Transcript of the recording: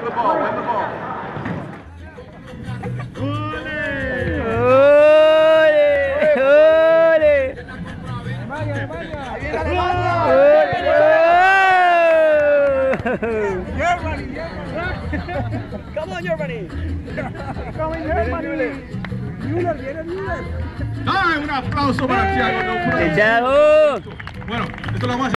Win the ball. Win the ball. Come on, Germany. Come on, Germany. Müller, viene Müller. Dale un aplauso para Thiago. Thiago. Bueno, esto lo vamos a hacer.